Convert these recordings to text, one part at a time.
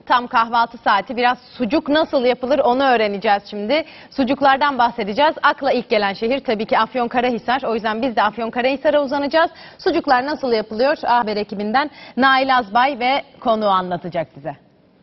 Tam kahvaltı saati. Biraz sucuk nasıl yapılır onu öğreneceğiz şimdi. Sucuklardan bahsedeceğiz. Akla ilk gelen şehir tabii ki Afyonkarahisar. O yüzden biz de Afyonkarahisar'a uzanacağız. Sucuklar nasıl yapılıyor? Haber ekibinden Nail Azbay ve konuğu anlatacak bize.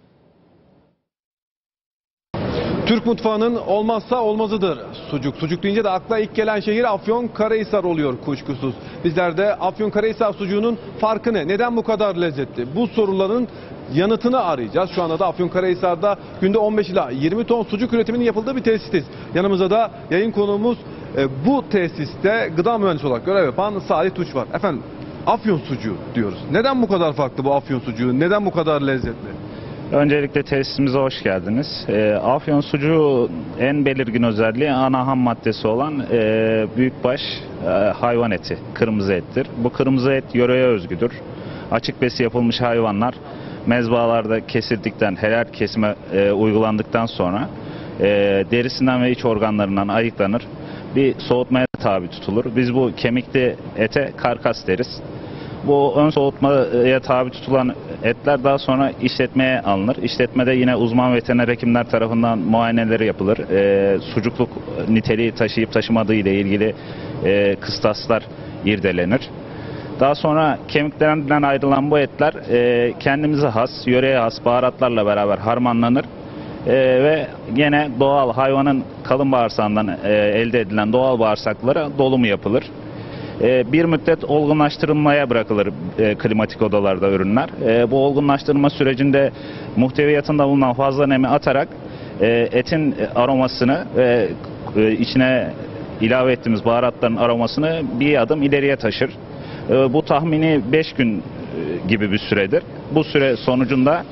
Türk mutfağının olmazsa olmazıdır sucuk. Sucuk deyince de akla ilk gelen şehir Afyonkarahisar oluyor kuşkusuz. Bizler de Afyonkarahisar sucuğunun farkı ne? Neden bu kadar lezzetli? Bu soruların yanıtını arayacağız. Şu anda da Afyonkarahisar'da günde 15 ila 20 ton sucuk üretiminin yapıldığı bir tesisteyiz. Yanımızda da yayın konuğumuz bu tesiste gıda mühendisi olarak görev yapan Salih Tuç var. Efendim, Afyon sucuğu diyoruz. Neden bu kadar farklı bu Afyon sucuğu? Neden bu kadar lezzetli? Öncelikle tesisimize hoş geldiniz. Afyon sucuğu en belirgin özelliği ana ham maddesi olan büyükbaş hayvan eti, kırmızı ettir. Bu kırmızı et yöreye özgüdür. Açık besi yapılmış hayvanlar mezbahalarda kesildikten, helal kesime uygulandıktan sonra derisinden ve iç organlarından ayıklanır. Bir soğutmaya tabi tutulur. Biz bu kemikli ete karkas deriz. Bu ön soğutmaya tabi tutulan etler daha sonra işletmeye alınır. İşletmede yine uzman veteriner hekimler tarafından muayeneleri yapılır. Sucukluk niteliği taşıyıp taşımadığı ile ilgili kıstaslar irdelenir. Daha sonra kemiklerinden ayrılan bu etler kendimize has, yöreye has baharatlarla beraber harmanlanır. Ve gene doğal hayvanın kalın bağırsağından elde edilen doğal bağırsaklara dolumu yapılır. Bir müddet olgunlaştırılmaya bırakılır klimatik odalarda ürünler. Bu olgunlaştırma sürecinde muhteviyatında bulunan fazla nemi atarak etin aromasını ve içine ilave ettiğimiz baharatların aromasını bir adım ileriye taşır. Bu tahmini 5 gün gibi bir süredir. Bu süre sonucunda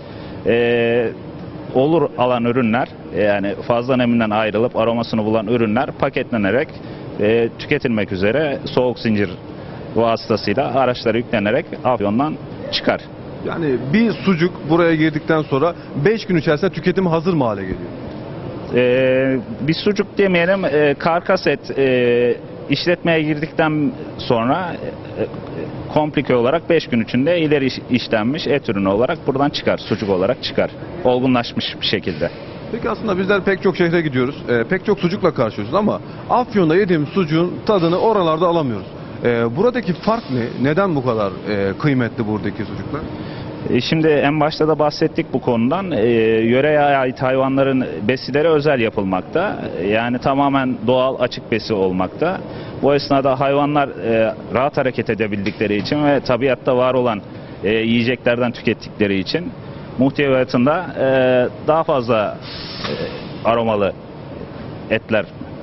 olur alan ürünler, yani fazla neminden ayrılıp aromasını bulan ürünler paketlenerek tüketilmek üzere soğuk zincir vasıtasıyla araçlara yüklenerek Afyon'dan çıkar. Yani bir sucuk buraya girdikten sonra 5 gün içerisinde tüketim hazır mı hale geliyor? Bir sucuk demeyelim, karkas et işletmeye girdikten sonra komplike olarak 5 gün içinde ileri işlenmiş et ürünü olarak buradan çıkar, sucuk olarak çıkar. Olgunlaşmış bir şekilde. Peki aslında bizler pek çok şehre gidiyoruz, pek çok sucukla karşılaşıyoruz ama Afyon'da yediğimiz sucuğun tadını oralarda alamıyoruz. Buradaki fark ne? Neden bu kadar kıymetli buradaki sucuklar? Şimdi en başta da bahsettik bu konudan. Yöreye ait hayvanların besileri özel yapılmakta. Yani tamamen doğal açık besi olmakta. Bu esnada hayvanlar rahat hareket edebildikleri için ve tabiatta var olan yiyeceklerden tükettikleri için muhteviyatında daha fazla aromalı etler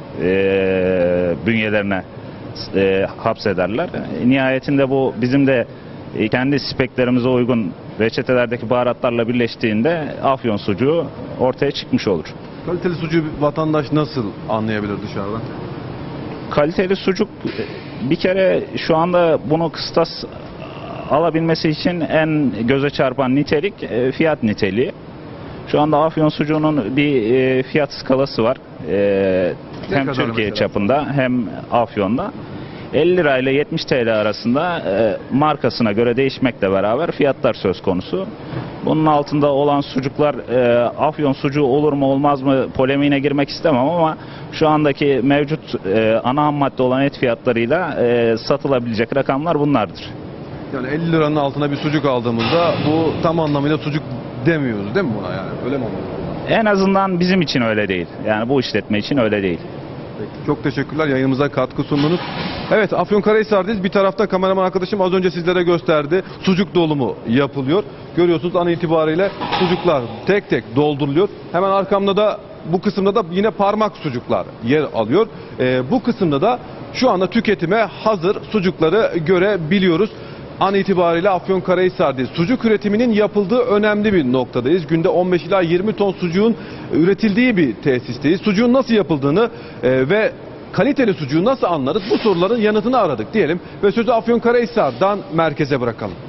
bünyelerine hapsederler. Nihayetinde bu bizim de kendi speklerimize uygun reçetelerdeki baharatlarla birleştiğinde Afyon sucuğu ortaya çıkmış olur. Kaliteli sucuğu vatandaş nasıl anlayabilir dışarıdan? Kaliteli sucuk bir kere şu anda bunu kıstas alabilmesi için en göze çarpan nitelik fiyat niteliği. Şu anda Afyon sucuğunun bir fiyat skalası var. Hem Türkiye çapında hem Afyon'da. 50 lira ile 70 TL arasında markasına göre değişmekle beraber fiyatlar söz konusu. Bunun altında olan sucuklar Afyon sucuğu olur mu olmaz mı polemiğine girmek istemem ama şu andaki mevcut ana ham madde olan et fiyatlarıyla satılabilecek rakamlar bunlardır. Yani 50 liranın altına bir sucuk aldığımızda bu tam anlamıyla sucuk demiyoruz değil mi buna, yani öyle mi oluyor? En azından bizim için öyle değil. Yani bu işletme için öyle değil. Peki, çok teşekkürler yayınımıza katkı sundunuz. Evet, Afyonkarahisar'dayız. Bir tarafta kameraman arkadaşım az önce sizlere gösterdi. Sucuk dolumu yapılıyor. Görüyorsunuz an itibariyle sucuklar tek tek dolduruluyor. Hemen arkamda da bu kısımda da yine parmak sucuklar yer alıyor. Bu kısımda da şu anda tüketime hazır sucukları görebiliyoruz. An itibariyle Afyonkarahisar'dayız. Sucuk üretiminin yapıldığı önemli bir noktadayız. Günde 15 ila 20 ton sucuğun üretildiği bir tesisteyiz. Sucuğun nasıl yapıldığını ve kaliteli sucuğu nasıl anlarız? Bu soruların yanıtını aradık diyelim ve sözü Afyonkarahisar'dan merkeze bırakalım.